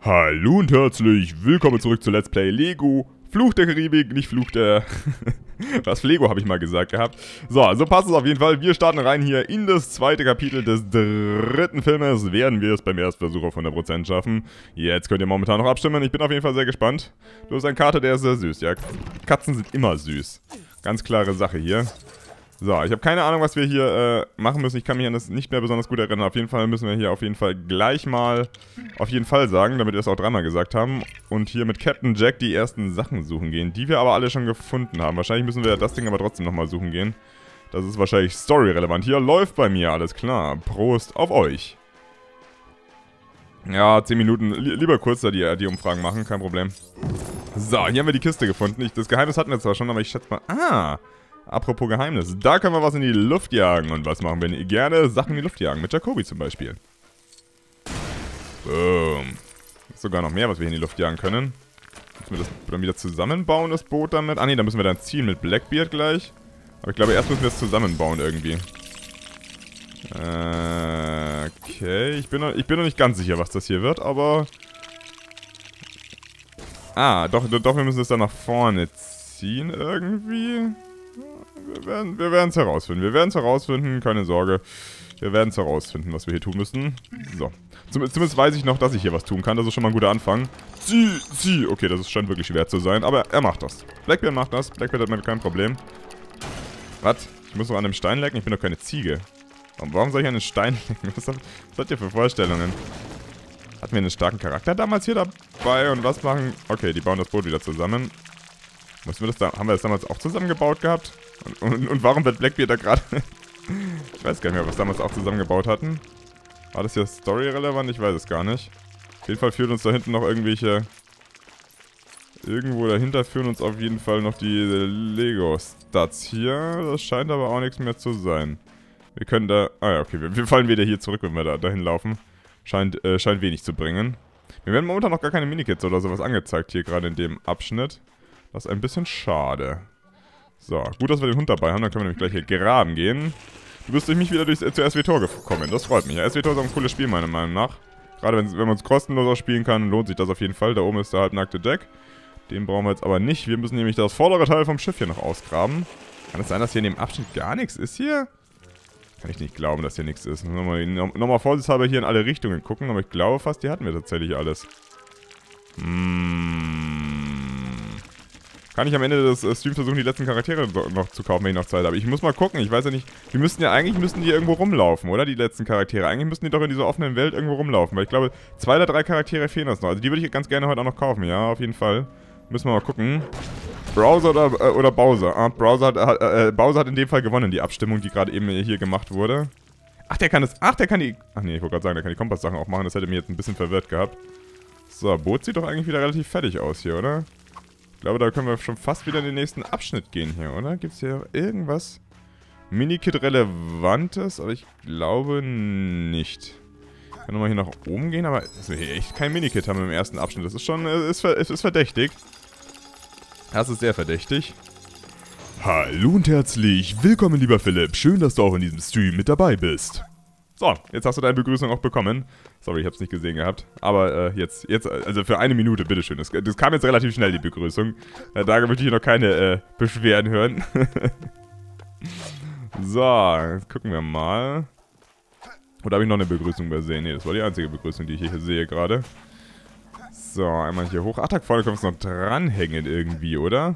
Hallo und herzlich willkommen zurück zu Let's Play Lego Fluch der Karibik, nicht Fluch der... Was, Lego habe ich mal gesagt gehabt. So, also passt es auf jeden Fall. Wir starten rein hier in das zweite Kapitel des dritten Filmes. Werden wir es beim Erstversuch auf 100% schaffen. Jetzt könnt ihr momentan noch abstimmen. Ich bin auf jeden Fall sehr gespannt. Du hast einen Kater, der ist sehr süß. Ja, Katzen sind immer süß. Ganz klare Sache hier. So, ich habe keine Ahnung, was wir hier machen müssen. Ich kann mich an das nicht mehr besonders gut erinnern. Auf jeden Fall müssen wir hier auf jeden Fall gleich mal auf jeden Fall sagen, damit wir es auch dreimal gesagt haben. Und hier mit Captain Jack die ersten Sachen suchen gehen, die wir aber alle schon gefunden haben. Wahrscheinlich müssen wir das Ding aber trotzdem nochmal suchen gehen. Das ist wahrscheinlich storyrelevant. Hier läuft bei mir, alles klar. Prost auf euch. Ja, 10 Minuten. Lieber kurz da die Umfragen machen, kein Problem. So, hier haben wir die Kiste gefunden. Das Geheimnis hatten wir zwar schon, aber ich schätze mal... Ah! Apropos Geheimnis, da können wir was in die Luft jagen. Und was machen wir gerne? Sachen in die Luft jagen, mit Jacobi zum Beispiel. Boom. Ist sogar noch mehr, was wir hier in die Luft jagen können. Müssen wir das dann wieder zusammenbauen, das Boot damit? Ah ne, da müssen wir dann ziehen mit Blackbeard gleich. Aber ich glaube, erst müssen wir es zusammenbauen irgendwie. Okay, ich bin noch nicht ganz sicher, was das hier wird, aber... Ah, doch, wir müssen es dann nach vorne ziehen irgendwie. Wir werden es herausfinden, keine Sorge. Wir werden es herausfinden, was wir hier tun müssen. So. Zumindest weiß ich noch, dass ich hier was tun kann. Das ist schon mal ein guter Anfang. Zieh. Okay, das scheint wirklich schwer zu sein, aber er macht das. Blackbeard macht das. Blackbeard hat damit kein Problem. Was? Ich muss noch an einem Stein lecken? Ich bin doch keine Ziege. Warum soll ich an einen Stein lecken? Was habt ihr für Vorstellungen? Hatten wir einen starken Charakter damals hier dabei? Und was machen... Okay, die bauen das Boot wieder zusammen. Haben wir das damals auch zusammengebaut gehabt? Und warum wird Blackbeard da gerade... Ich weiß gar nicht mehr, was wir damals auch zusammengebaut hatten. War das hier storyrelevant? Ich weiß es gar nicht. Auf jeden Fall führt uns da hinten noch irgendwelche... Irgendwo dahinter führen uns auf jeden Fall noch die Lego-Stats hier. Das scheint aber auch nichts mehr zu sein. Wir können da... Ah ja, okay, wir fallen wieder hier zurück, wenn wir dahin laufen. Scheint wenig zu bringen. Mir werden momentan noch gar keine Minikits oder sowas angezeigt hier gerade in dem Abschnitt. Das ist ein bisschen schade. So, gut, dass wir den Hund dabei haben. Dann können wir nämlich gleich hier graben gehen. Du bist durch mich wieder zu SWTOR gekommen. Das freut mich. Ja, SWTOR ist auch ein cooles Spiel, meiner Meinung nach. Gerade wenn man es kostenloser spielen kann, lohnt sich das auf jeden Fall. Da oben ist der halbnackte Jack. Den brauchen wir jetzt aber nicht. Wir müssen nämlich das vordere Teil vom Schiff hier noch ausgraben. Kann es sein, dass hier in dem Abschnitt gar nichts ist hier? Kann ich nicht glauben, dass hier nichts ist. Nochmal vorsichtshalber hier in alle Richtungen gucken. Aber ich glaube fast, die hatten wir tatsächlich alles. Kann ich am Ende des Streams versuchen, die letzten Charaktere noch zu kaufen, wenn ich noch Zeit habe. Ich muss mal gucken, ich weiß ja nicht... Eigentlich müssten die irgendwo rumlaufen, oder? Die letzten Charaktere. Eigentlich müssten die doch in dieser offenen Welt irgendwo rumlaufen. Weil ich glaube, 2 oder 3 Charaktere fehlen uns noch. Also die würde ich ganz gerne heute auch noch kaufen, ja, auf jeden Fall. Müssen wir mal gucken. Browser oder Bowser? Ah, Bowser hat in dem Fall gewonnen, die Abstimmung, die gerade eben hier gemacht wurde. Ach, der kann die... Ach nee, ich wollte gerade sagen, der kann die Kompass-Sachen auch machen. Das hätte mich jetzt ein bisschen verwirrt gehabt. So, Boot sieht doch eigentlich wieder relativ fertig aus hier, oder? Ich glaube, da können wir schon fast wieder in den nächsten Abschnitt gehen hier, oder? Gibt es hier irgendwas Minikit-Relevantes? Aber ich glaube nicht. Ich kann nochmal hier nach oben gehen, aber dass wir hier echt kein Minikit haben im ersten Abschnitt. Das ist schon, es ist verdächtig. Das ist sehr verdächtig. Hallo und herzlich willkommen, lieber Philipp. Schön, dass du auch in diesem Stream mit dabei bist. So, jetzt hast du deine Begrüßung auch bekommen. Sorry, ich hab's nicht gesehen gehabt. Aber jetzt, also für 1 Minute, bitteschön. Das kam jetzt relativ schnell, die Begrüßung. Da möchte ich noch keine Beschwerden hören. So, jetzt gucken wir mal. Oder habe ich noch eine Begrüßung übersehen? Ne, das war die einzige Begrüßung, die ich hier sehe gerade. So, einmal hier hoch. Ach, da vorne kommt es noch dranhängen irgendwie, oder?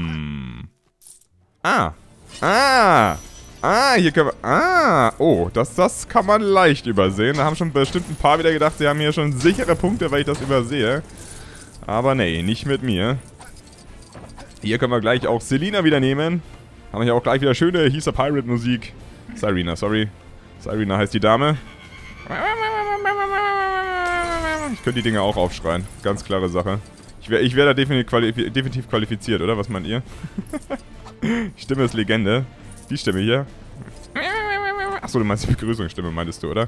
Hier können wir... Oh, das kann man leicht übersehen. Da haben schon bestimmt ein paar wieder gedacht, sie haben hier schon sichere Punkte, weil ich das übersehe. Aber nee, nicht mit mir. Hier können wir gleich auch Selina wieder nehmen. Haben wir hier auch gleich wieder schöne He's Pirate Musik. Sirena, sorry. Sirena heißt die Dame. Ich könnte die Dinger auch aufschreien. Ganz klare Sache. Ich wär da definitiv qualifiziert, oder? Was meint ihr? Die Stimme ist Legende. Die Stimme hier. Achso, du meinst die Begrüßungsstimme, meintest du, oder?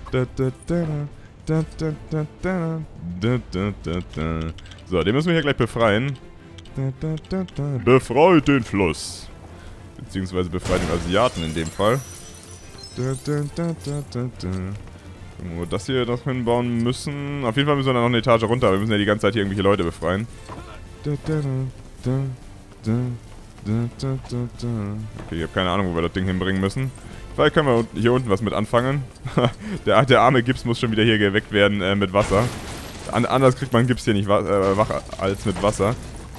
So, den müssen wir hier gleich befreien. Befreit den Fluss. Beziehungsweise befreit den Asiaten in dem Fall. Wo wir das hier noch hinbauen müssen. Auf jeden Fall müssen wir dann noch eine Etage runter. Wir müssen ja die ganze Zeit hier irgendwelche Leute befreien. Okay, ich habe keine Ahnung, wo wir das Ding hinbringen müssen. Vielleicht können wir hier unten was mit anfangen. der arme Gips muss schon wieder hier geweckt werden mit Wasser. Anders kriegt man Gips hier nicht wach als mit Wasser.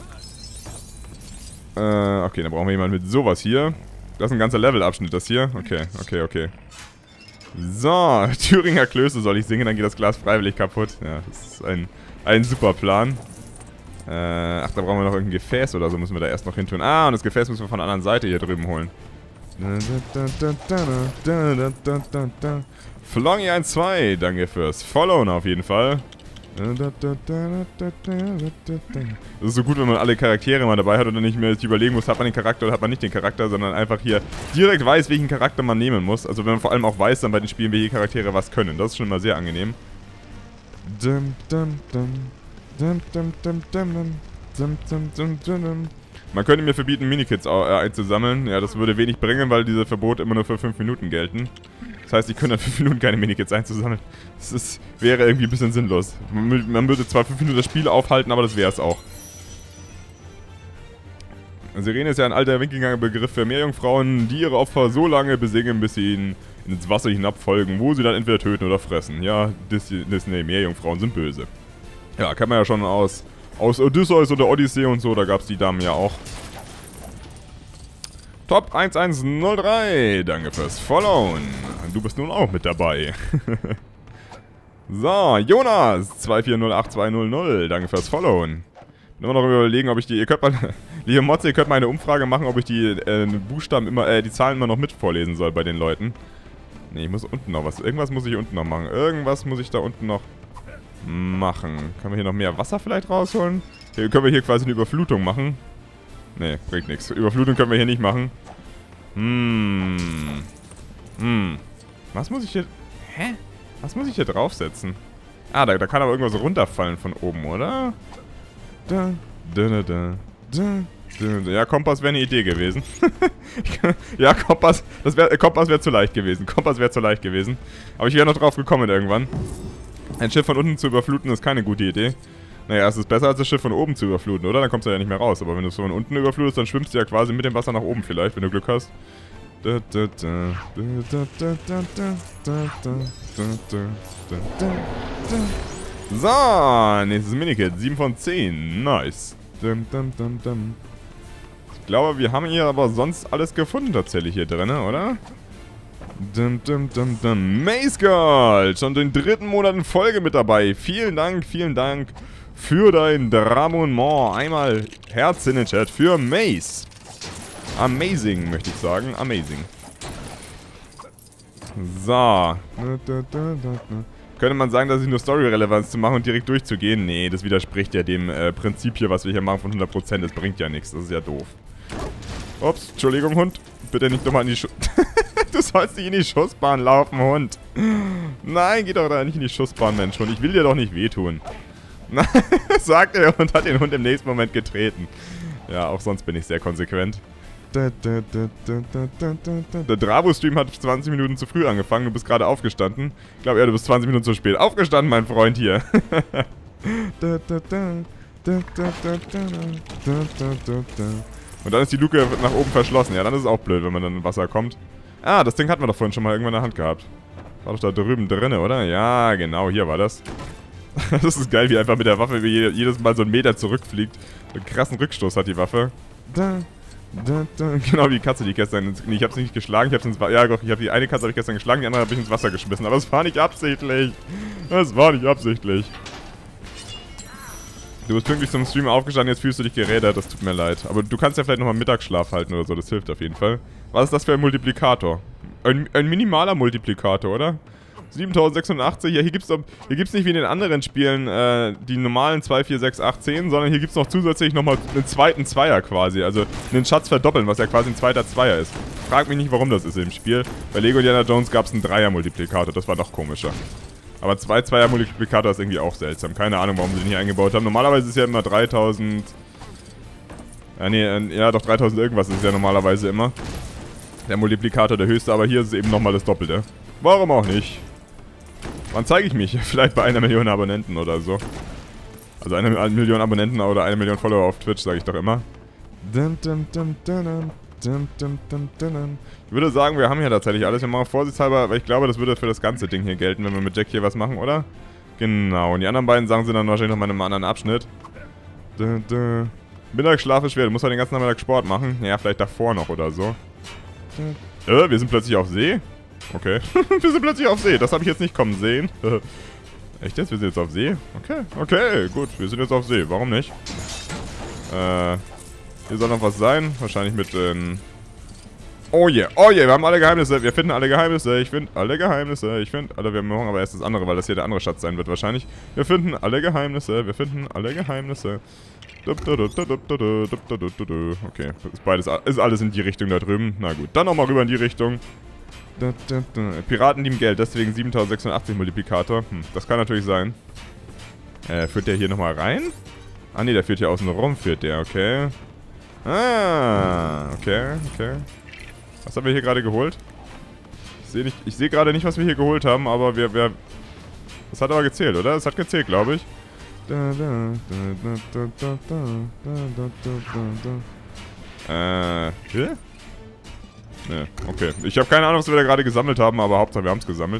Okay, dann brauchen wir jemanden mit sowas hier. Das ist ein ganzer Levelabschnitt, das hier. Okay. So, Thüringer Klöße soll ich singen, dann geht das Glas freiwillig kaputt. Ja, das ist ein super Plan. Ach, da brauchen wir noch irgendein Gefäß oder so, müssen wir da erst noch hin tun. Ah, und das Gefäß müssen wir von der anderen Seite hier drüben holen. Flongy 1-2, danke fürs Followen auf jeden Fall. Das ist so gut, wenn man alle Charaktere mal dabei hat und dann nicht mehr überlegen muss, hat man den Charakter oder hat man nicht den Charakter, sondern einfach hier direkt weiß, welchen Charakter man nehmen muss. Also wenn man vor allem auch weiß, dann bei den Spielen, welche Charaktere was können. Das ist schon mal sehr angenehm. Man könnte mir verbieten, Minikits einzusammeln. Ja, das würde wenig bringen, weil diese Verbote immer nur für 5 Minuten gelten. Das heißt, ich könnte in 5 Minuten keine Minikits einzusammeln. Das wäre irgendwie ein bisschen sinnlos. Man würde zwar 5 Minuten das Spiel aufhalten, aber das wäre es auch. Sirene ist ja ein alter Wikinger-Begriff für Meerjungfrauen, die ihre Opfer so lange besingen, bis sie ihnen ins Wasser hinabfolgen, wo sie dann entweder töten oder fressen. Ja, Disney, Meerjungfrauen sind böse. Ja, kann man ja schon aus Odysseus oder Odyssee und so, da gab es die Damen ja auch. Top 1103, danke fürs Followen. Du bist nun auch mit dabei. So, Jonas 2408200, danke fürs Followen. Bin immer noch überlegen, ob ich die... Ihr könnt mal... Liebe Mods, ihr könnt mal eine Umfrage machen, ob ich die Buchstaben immer... die Zahlen immer noch mit vorlesen soll bei den Leuten. Ne, ich muss unten noch was... Irgendwas muss ich unten noch machen. Irgendwas muss ich da unten noch machen. Können wir hier noch mehr Wasser vielleicht rausholen? Hier können wir hier quasi eine Überflutung machen. Ne, bringt nichts. Überflutung können wir hier nicht machen. Was muss ich hier... Hä? Was muss ich hier draufsetzen? Ah, da kann aber irgendwas runterfallen von oben, oder? Ja, Kompass wäre eine Idee gewesen. Ja, Kompass wäre zu leicht gewesen. Aber ich wäre noch drauf gekommen irgendwann. Ein Schiff von unten zu überfluten ist keine gute Idee. Naja, es ist besser als das Schiff von oben zu überfluten, oder? Dann kommst du ja nicht mehr raus. Aber wenn du es von unten überflutest, dann schwimmst du ja quasi mit dem Wasser nach oben vielleicht, wenn du Glück hast. So, nächstes Minikit. 7 von 10. Nice. Ich glaube, wir haben hier aber sonst alles gefunden tatsächlich hier drin, oder? Maze Girl, schon den 3. Monat in Folge mit dabei. Vielen Dank für dein Drabonnement. Einmal Herz in den Chat für Maze. Amazing, möchte ich sagen. Amazing. So. Könnte man sagen, dass ich nur Story-Relevanz zu machen und direkt durchzugehen? Nee, das widerspricht ja dem Prinzip hier, was wir hier machen von 100%. Das bringt ja nichts. Das ist ja doof. Ups, Entschuldigung, Hund. Bitte nicht nochmal in die Du sollst nicht in die Schussbahn laufen, Hund. Nein, geh doch da nicht in die Schussbahn, Mensch, Hund. Ich will dir doch nicht wehtun. Nein, sagt er und hat den Hund im nächsten Moment getreten. Ja, auch sonst bin ich sehr konsequent. Der Drabo-Stream hat 20 Minuten zu früh angefangen. Du bist gerade aufgestanden. Ich glaube, ja, du bist 20 Minuten zu spät. Aufgestanden, mein Freund hier. Und dann ist die Luke nach oben verschlossen. Ja, dann ist es auch blöd, wenn man dann in Wasser kommt. Ah, das Ding hatten wir doch vorhin schon mal irgendwann in der Hand gehabt. War doch da drüben drin, oder? Ja, genau, hier war das. Das ist geil, wie einfach mit der Waffe jedes Mal so einen Meter zurückfliegt. Einen krassen Rückstoß hat die Waffe. Genau wie die Katze, die gestern... Nee, ich hab's nicht geschlagen, ich habe die eine Katze habe ich gestern geschlagen, die andere habe ich ins Wasser geschmissen. Aber es war nicht absichtlich. Du bist pünktlich zum Stream aufgestanden, jetzt fühlst du dich gerädert, das tut mir leid. Aber du kannst ja vielleicht nochmal Mittagsschlaf halten oder so, das hilft auf jeden Fall. Was ist das für ein Multiplikator? Ein minimaler Multiplikator, oder? 7086, ja, hier gibt's nicht wie in den anderen Spielen die normalen 2, 4, 6, 8, 10, sondern hier gibt's noch zusätzlich nochmal einen zweiten Zweier quasi. Also einen Schatz verdoppeln, was ja quasi ein zweiter Zweier ist. Frag mich nicht, warum das ist im Spiel. Bei Lego Indiana Jones gab's einen Dreier-Multiplikator, das war noch komischer. Aber Zweier-Multiplikator ist irgendwie auch seltsam. Keine Ahnung, warum sie den hier eingebaut haben. Normalerweise ist es ja immer 3000... Ja, doch 3000 irgendwas ist es ja normalerweise immer. Der Multiplikator der höchste, aber hier ist es eben nochmal das Doppelte. Warum auch nicht? Wann zeige ich mich? Vielleicht bei 1 Million Abonnenten oder so. Also 1 Million Abonnenten oder 1 Million Follower auf Twitch, sage ich doch immer. Ich würde sagen, wir haben hier tatsächlich alles. Wir machen vorsichtshalber, weil ich glaube, das würde für das ganze Ding hier gelten, wenn wir mit Jack hier was machen, oder? Genau, und die anderen beiden Sachen sind dann wahrscheinlich noch mal in einem anderen Abschnitt. Mittagsschlaf ist schwer, du musst halt den ganzen Nachmittag Sport machen. Ja, vielleicht davor noch oder so. Wir sind plötzlich auf See? Okay. Wir sind plötzlich auf See, das habe ich jetzt nicht kommen sehen. Echt jetzt? Wir sind jetzt auf See? Okay, okay, gut, wir sind jetzt auf See, warum nicht? Hier soll noch was sein, wahrscheinlich mit den... Oh yeah, wir haben alle Geheimnisse, wir finden alle Geheimnisse, ich finde alle Geheimnisse, wir machen aber erst das andere, weil das hier der andere Schatz sein wird wahrscheinlich. Wir finden alle Geheimnisse, Okay, ist alles in die Richtung da drüben. Na gut, dann nochmal rüber in die Richtung. Piraten lieben Geld, deswegen 7086 Multiplikator. Das kann natürlich sein. Führt der hier nochmal rein? Ah ne, der führt hier außen rum, okay. Ah, okay. Was haben wir hier gerade geholt? Ich sehe gerade nicht, was wir hier geholt haben, aber das hat aber gezählt, oder? Das hat gezählt, glaube ich. Hier? Ne, okay. Ich habe keine Ahnung, was wir da gerade gesammelt haben, aber Hauptsache wir haben es gesammelt.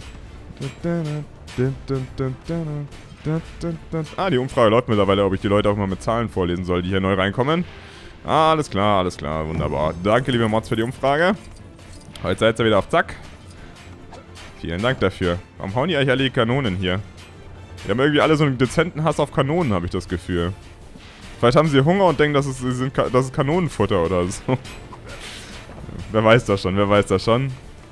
Ah, die Umfrage läuft mittlerweile, ob ich die Leute auch mal mit Zahlen vorlesen soll, die hier neu reinkommen. Alles klar, wunderbar. Danke, liebe Mods, für die Umfrage. Heute seid ihr wieder auf Zack. Vielen Dank dafür. Warum hauen die eigentlich alle die Kanonen hier? Die haben irgendwie alle so einen dezenten Hass auf Kanonen, habe ich das Gefühl. Vielleicht haben sie Hunger und denken, das ist Kanonenfutter oder so. Wer weiß das schon,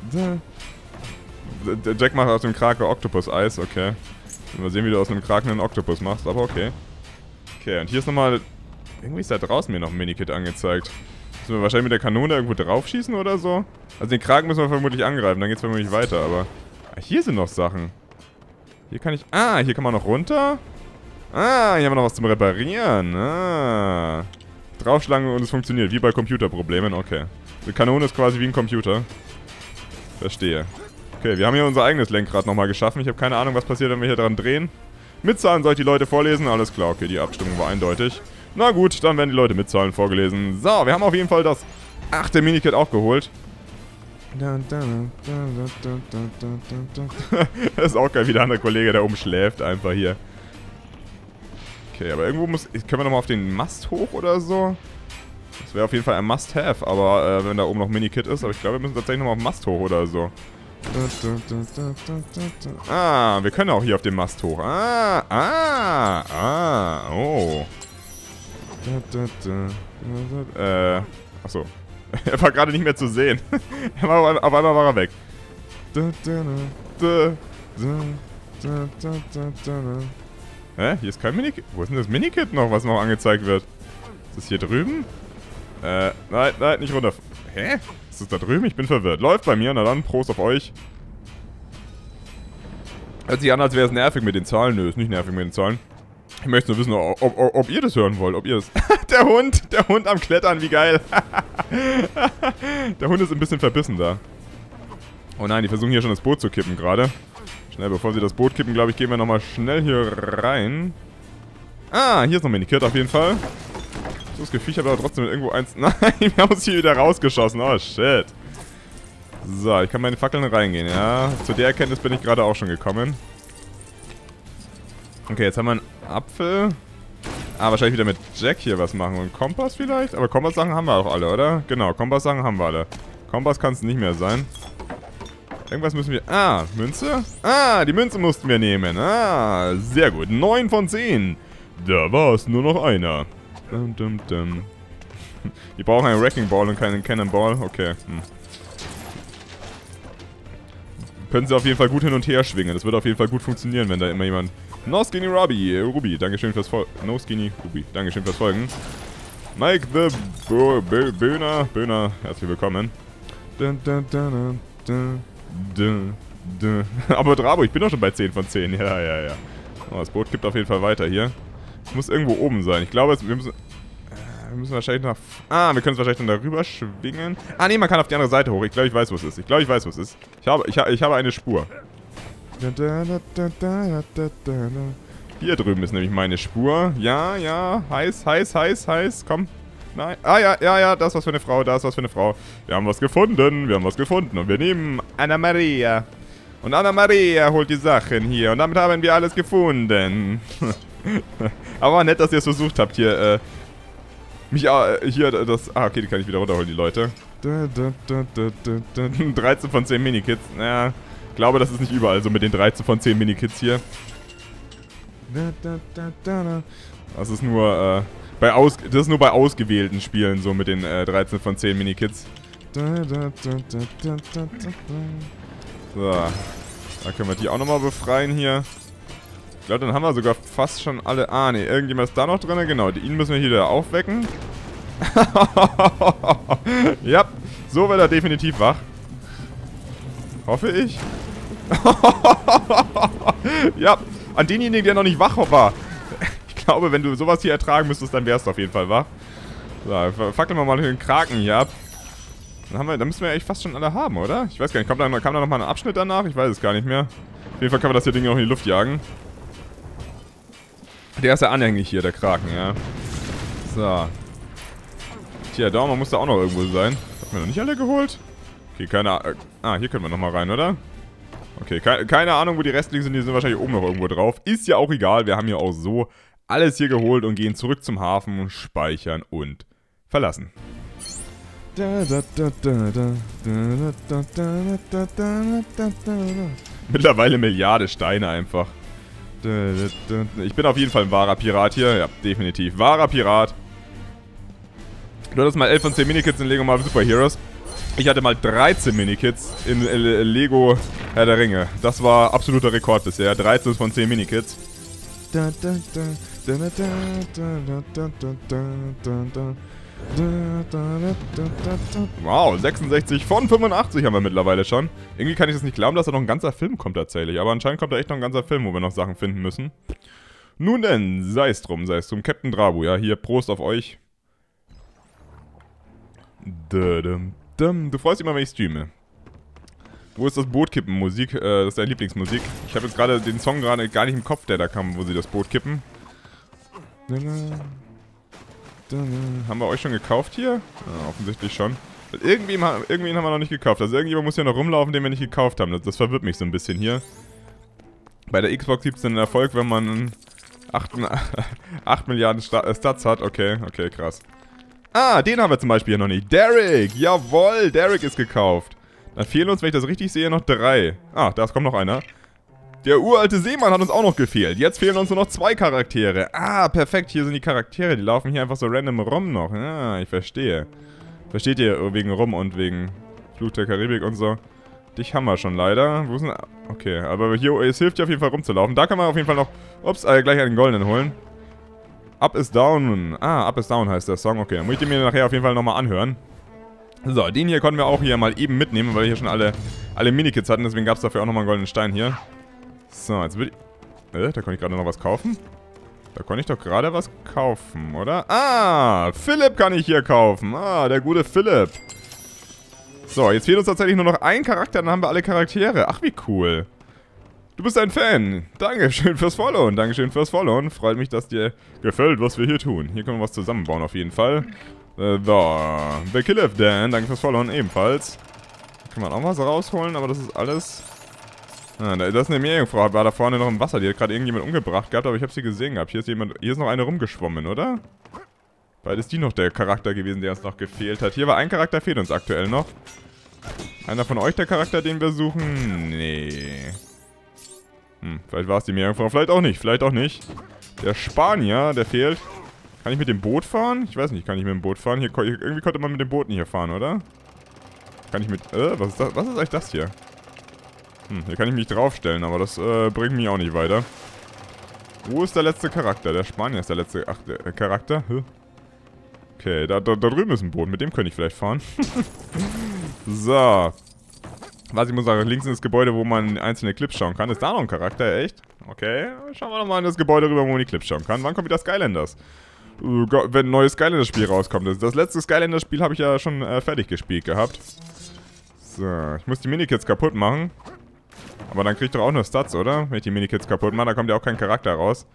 Jack macht aus dem Krake Oktopus-Eis, okay. Mal sehen, wie du aus einem Kraken einen Oktopus machst, aber okay. Okay, und hier ist nochmal... Irgendwie ist da draußen mir noch ein Minikit angezeigt. Müssen wir wahrscheinlich mit der Kanone irgendwo draufschießen oder so? Also den Kraken müssen wir vermutlich angreifen, dann geht's vermutlich weiter, aber... Ah, hier sind noch Sachen. Hier kann ich... Ah, hier kann man noch runter? Ah, hier haben wir noch was zum Reparieren. Ah. Draufschlagen und es funktioniert, wie bei Computerproblemen, okay. Die Kanone ist quasi wie ein Computer. Verstehe. Okay, wir haben hier unser eigenes Lenkrad nochmal geschaffen. Ich habe keine Ahnung, was passiert, wenn wir hier dran drehen. Mitzahlen soll ich die Leute vorlesen. Alles klar, okay, die Abstimmung war eindeutig. Na gut, dann werden die Leute mitzahlen vorgelesen. So, wir haben auf jeden Fall das 8. Minikit auch geholt. Das ist auch geil, wie der andere Kollege, der umschläft, einfach hier. Okay, aber irgendwo können wir nochmal auf den Mast hoch oder so? Das wäre auf jeden Fall ein Must-Have, aber wenn da oben noch Minikit ist, aber ich glaube, wir müssen tatsächlich nochmal auf den Mast hoch oder so. Ah, wir können auch hier auf den Mast hoch. Oh. Achso. Er war gerade nicht mehr zu sehen. Auf einmal war er weg. Hä? Hier ist kein Minikit. Wo ist denn das Minikit noch, was noch angezeigt wird? Ist das hier drüben? Nein, nicht runter. Hä? Ist das da drüben? Ich bin verwirrt. Läuft bei mir, na dann, Prost auf euch. Hört sich an, als wäre es nervig mit den Zahlen. Nö, ist nicht nervig mit den Zahlen. Ich möchte nur wissen, ob ihr das hören wollt, ob ihr das... Der Hund am Klettern, wie geil. Der Hund ist ein bisschen verbissen da. Oh nein, die versuchen hier schon das Boot zu kippen gerade. Schnell, bevor sie das Boot kippen, glaube ich, gehen wir nochmal schnell hier rein. Ah, hier ist noch Minikit auf jeden Fall. So, das Gefühl, ich habe aber trotzdem irgendwo eins... Nein, wir haben uns hier wieder rausgeschossen. Oh, shit. So, ich kann meine Fackeln reingehen, ja. Zu der Erkenntnis bin ich gerade auch schon gekommen. Okay, jetzt haben wir einen Apfel. Ah, wahrscheinlich wieder mit Jack hier was machen. Und Kompass vielleicht? Aber Kompass-Sachen haben wir auch alle, oder? Genau, Kompass-Sachen haben wir alle. Kompass kann es nicht mehr sein. Irgendwas müssen wir... Ah, Münze? Ah, die Münze mussten wir nehmen. Ah, sehr gut. 9 von 10. Da war es nur noch einer. Die brauchen einen Wrecking Ball und keinen Cannonball. Okay. Können sie auf jeden Fall gut hin und her schwingen. Das wird auf jeden Fall gut funktionieren, wenn da immer jemand... No Skinny Ruby, dankeschön fürs Folgen. No Skinny Ruby, dankeschön fürs Folgen. Mike the Böhner, herzlich willkommen. Aber Drabo, ich bin doch schon bei 10 von 10. Ja. Oh, das Boot kippt auf jeden Fall weiter hier. Es muss irgendwo oben sein. Ich glaube, wir müssen wahrscheinlich nach... Ah, wir können es wahrscheinlich dann darüber schwingen. Ah, nee, man kann auf die andere Seite hoch. Ich glaube, ich weiß, wo es ist. Ich habe eine Spur. Hier drüben ist nämlich meine Spur. Ja, ja, heiß, heiß, heiß, heiß. Komm. Nein. Ah, ja, ja, ja, das ist was für eine Frau, das ist was für eine Frau. Wir haben was gefunden, wir haben was gefunden. Und wir nehmen Anna Maria. Und Anna Maria holt die Sachen hier. Und damit haben wir alles gefunden. Aber nett, dass ihr es versucht habt, hier, hier, das... Ah, okay, die kann ich wieder runterholen, die Leute. 13 von 10 Minikits. Naja, ich glaube, das ist nicht überall so mit den 13 von 10 Minikits hier. Das ist nur, das ist nur bei ausgewählten Spielen so mit den 13 von 10 Minikits. So. Da können wir die auch nochmal befreien hier. Ich glaube, dann haben wir sogar fast schon alle... Ah, ne, irgendjemand ist da noch drin. Genau, ihn müssen wir hier wieder aufwecken. Ja, so wird er definitiv wach. Hoffe ich. Ja, an denjenigen, der noch nicht wach war. Ich glaube, wenn du sowas hier ertragen müsstest, dann wärst du auf jeden Fall wach. So, fackeln wir mal den Kraken hier ab. Dann müssen wir ja echt fast schon alle haben, oder? Ich weiß gar nicht, kam da nochmal ein Abschnitt danach? Ich weiß es gar nicht mehr. Auf jeden Fall können wir das hier Ding noch in die Luft jagen. Der ist ja anhängig hier, der Kraken, ja. So. Tja, Daumen muss da auch noch irgendwo sein. Haben wir noch nicht alle geholt? Okay, keine Ahnung. Ah, hier können wir nochmal rein, oder? Okay, keine Ahnung, wo die restlichen sind. Die sind wahrscheinlich oben noch irgendwo drauf. Ist ja auch egal. Wir haben ja auch so alles hier geholt und gehen zurück zum Hafen, speichern und verlassen. Mittlerweile Milliarde Steine einfach. Ich bin auf jeden Fall ein wahrer Pirat hier. Ja, definitiv. Wahrer Pirat. Du hattest mal 11 von 10 Minikits in Lego Marvel Super Heroes. Ich hatte mal 13 Minikits in Lego Herr der Ringe. Das war absoluter Rekord bisher. 13 von 10 Minikits. Wow, 66 von 85 haben wir mittlerweile schon. Irgendwie kann ich das nicht glauben, dass da noch ein ganzer Film kommt tatsächlich. Aber anscheinend kommt da echt noch ein ganzer Film, wo wir noch Sachen finden müssen. Nun denn, sei es drum. Captain Drabu, ja, hier, Prost auf euch. Du freust dich immer, wenn ich streame. Wo ist das Boot kippen? Musik, das ist deine Lieblingsmusik. Ich habe jetzt gerade den Song gerade gar nicht im Kopf, der da kam, wo sie das Boot kippen. Haben wir euch schon gekauft hier? Ja, offensichtlich schon. Irgendwen haben wir noch nicht gekauft. Also irgendjemand muss ja noch rumlaufen, den wir nicht gekauft haben. Das verwirrt mich so ein bisschen hier. Bei der Xbox gibt es einen Erfolg, wenn man 8 Milliarden Stats hat. Okay, krass. Ah, den haben wir zum Beispiel hier noch nicht. Derek! Jawohl, Derek ist gekauft. Dann fehlen uns, wenn ich das richtig sehe, noch 3. Ah, da kommt noch einer. Der uralte Seemann hat uns auch noch gefehlt. Jetzt fehlen uns nur noch 2 Charaktere. Ah, perfekt. Hier sind die Charaktere. Die laufen hier einfach so random rum noch. Ah, ich verstehe. Versteht ihr? Wegen rum und wegen Fluch der Karibik und so. Dich haben wir schon leider. Wo sind... Okay, aber hier, es hilft ja auf jeden Fall rumzulaufen. Da kann man auf jeden Fall noch... Ups, gleich einen goldenen holen. Up is Down. Ah, Up is Down heißt der Song. Okay, dann muss ich den mir nachher auf jeden Fall nochmal anhören. So, den hier konnten wir auch hier mal eben mitnehmen, weil wir hier schon alle Minikits hatten. Deswegen gab es dafür auch nochmal einen goldenen Stein hier. So, jetzt würde ich... da konnte ich gerade noch was kaufen. Da konnte ich doch gerade was kaufen, oder? Ah, Philipp kann ich hier kaufen. Ah, der gute Philipp. So, jetzt fehlt uns tatsächlich nur noch ein Charakter, dann haben wir alle Charaktere. Ach, wie cool. Du bist ein Fan. Dankeschön fürs Followen. Dankeschön fürs Followen. Freut mich, dass dir gefällt, was wir hier tun. Hier können wir was zusammenbauen auf jeden Fall. So, The Killif Dan, danke fürs Followen ebenfalls. Kann man auch was rausholen, aber das ist alles... Ah, das ist eine Meerjungfrau, war da vorne noch im Wasser. Die hat gerade irgendjemand umgebracht gehabt, aber ich habe sie gesehen gehabt. Hier ist noch eine rumgeschwommen, oder? Weil ist die noch der Charakter gewesen, der uns noch gefehlt hat. Hier war ein Charakter, fehlt uns aktuell noch. Einer von euch der Charakter, den wir suchen? Nee. Vielleicht war es die Meerjungfrau, vielleicht auch nicht, Der Spanier, der fehlt. Kann ich mit dem Boot fahren? Ich weiß nicht, kann ich mit dem Boot fahren? Irgendwie konnte man mit den Booten hier fahren, oder? Kann ich mit... was ist das? Was ist eigentlich das hier? Hier kann ich mich draufstellen, aber das bringt mich auch nicht weiter. Wo ist der letzte Charakter? Der Spanier ist der letzte Charakter. Okay, da drüben ist ein Boot, mit dem könnte ich vielleicht fahren. So. Was, ich muss sagen, links in das Gebäude, wo man einzelne Clips schauen kann. Ist da noch ein Charakter, echt? Okay, schauen wir nochmal in das Gebäude rüber, wo man die Clips schauen kann. Wann kommt wieder Skylanders? Wenn ein neues Skylanders-Spiel rauskommt. Das letzte Skylanders-Spiel habe ich ja schon fertig gespielt gehabt. So, ich muss die Minikits kaputt machen. Aber dann krieg ich doch auch nur Stats, oder? Wenn ich die Minikits kaputt mache, da kommt ja auch kein Charakter raus.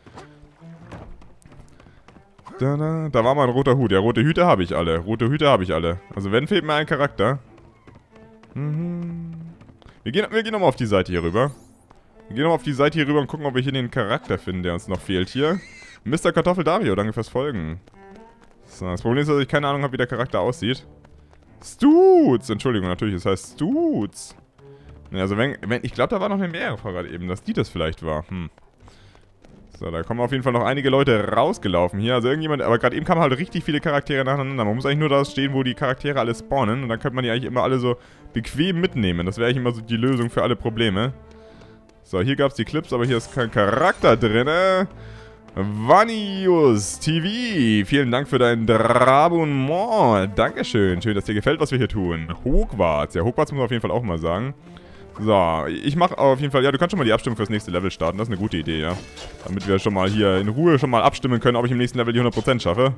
Da war mal ein roter Hut. Ja, rote Hüte habe ich alle. Rote Hüte habe ich alle. Also wenn, fehlt mir ein Charakter. Wir gehen nochmal auf die Seite hier rüber. Wir gehen nochmal auf die Seite hier rüber und gucken, ob wir hier den Charakter finden, der uns noch fehlt hier. Mr. Kartoffel Dario, danke fürs Folgen. So, das Problem ist, dass ich keine Ahnung habe, wie der Charakter aussieht. Stutz! Entschuldigung, natürlich, es heißt Stutz. Ja, also wenn ich glaube, da war noch eine Mehrere gerade eben, dass die das vielleicht war. So, da kommen auf jeden Fall noch einige Leute rausgelaufen hier. Also irgendjemand, aber gerade eben kamen halt richtig viele Charaktere nacheinander. Man muss eigentlich nur da stehen, wo die Charaktere alle spawnen. Und dann könnte man die eigentlich immer alle so bequem mitnehmen. Das wäre eigentlich immer so die Lösung für alle Probleme. So, hier gab es die Clips, aber hier ist kein Charakter drin. Vanius TV, vielen Dank für dein Abonnement. Dankeschön, schön, dass dir gefällt, was wir hier tun. Hogwarts, ja, Hogwarts muss man auf jeden Fall auch mal sagen. So, ich mache auf jeden Fall, ja, du kannst schon mal die Abstimmung fürs nächste Level starten, das ist eine gute Idee, ja. Damit wir schon mal hier in Ruhe schon mal abstimmen können, ob ich im nächsten Level die 100% schaffe.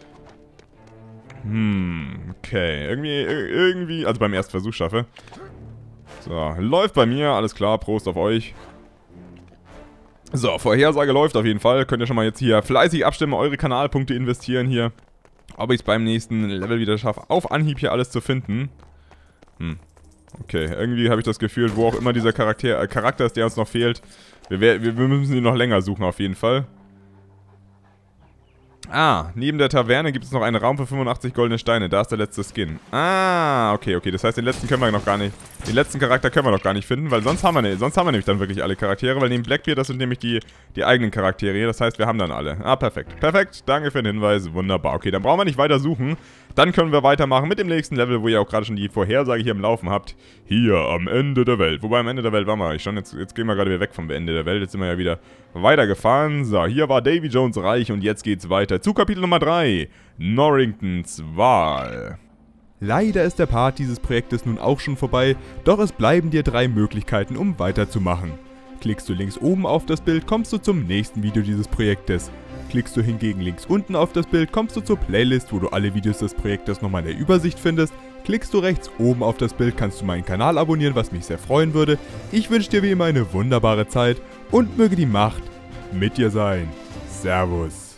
Okay, irgendwie, also beim ersten Versuch schaffe. So, läuft bei mir, alles klar, Prost auf euch. So, Vorhersage läuft auf jeden Fall, könnt ihr schon mal jetzt hier fleißig abstimmen, eure Kanalpunkte investieren hier. Ob ich es beim nächsten Level wieder schaffe, auf Anhieb hier alles zu finden. Okay, irgendwie habe ich das Gefühl, wo auch immer dieser Charakter ist, der uns noch fehlt. Wir müssen ihn noch länger suchen auf jeden Fall. Ah, neben der Taverne gibt es noch einen Raum für 85 goldene Steine. Da ist der letzte Skin. Ah, okay. Das heißt, den letzten können wir noch gar nicht. Den letzten Charakter können wir noch gar nicht finden, weil sonst haben wir nämlich dann wirklich alle Charaktere, weil neben Blackbeard, das sind nämlich die eigenen Charaktere hier. Das heißt, wir haben dann alle. Ah, perfekt. Perfekt. Danke für den Hinweis. Wunderbar. Okay, dann brauchen wir nicht weiter suchen. Dann können wir weitermachen mit dem nächsten Level, wo ihr auch gerade schon die Vorhersage hier im Laufen habt. Hier am Ende der Welt. Wobei am Ende der Welt waren wir schon. Jetzt gehen wir gerade wieder weg vom Ende der Welt. Jetzt sind wir ja wieder weitergefahren. So, hier war Davy Jones Reich und jetzt geht's weiter zu Kapitel Nummer 3. Norringtons Wahl. Leider ist der Part dieses Projektes nun auch schon vorbei, doch es bleiben dir 3 Möglichkeiten, um weiterzumachen. Klickst du links oben auf das Bild, kommst du zum nächsten Video dieses Projektes. Klickst du hingegen links unten auf das Bild, kommst du zur Playlist, wo du alle Videos des Projektes nochmal in der Übersicht findest. Klickst du rechts oben auf das Bild, kannst du meinen Kanal abonnieren, was mich sehr freuen würde. Ich wünsche dir wie immer eine wunderbare Zeit und möge die Macht mit dir sein. Servus.